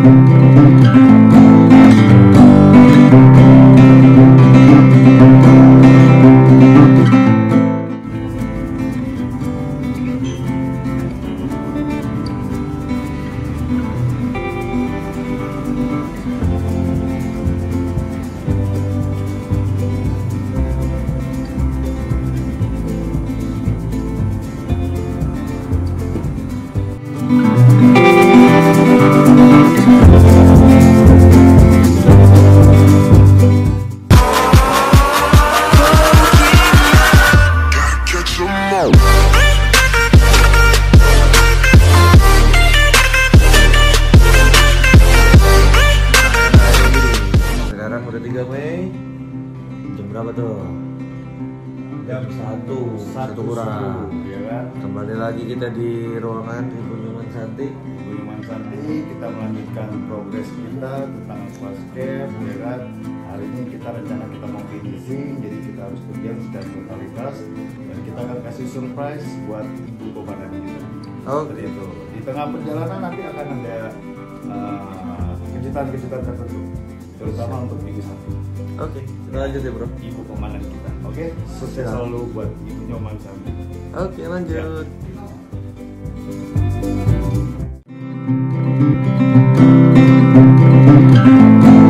Sekarang udah 3 Mei. Jam berapa tuh? Jam 1 kurang. Ya kan? Kembali lagi kita di ruangan Ibu Nyoman Santi. Ibu Nyoman Santi, kita melanjutkan progres kita tentang aquascape, ya kan? Hari ini kita rencana kita mau finishing, jadi kita harus kerja secara totalitas dan kita akan kasih surprise buat ibu komandan kita. Seperti itu. Di tengah perjalanan nanti akan ada kejutan-kejutan tertentu, terutama untuk minggu 1. Oke, kita lanjut ya bro. Ibu komandan kita. Oke, sukses selalu buat Ibu Nyoman Santi. Oke, lanjut. Ya.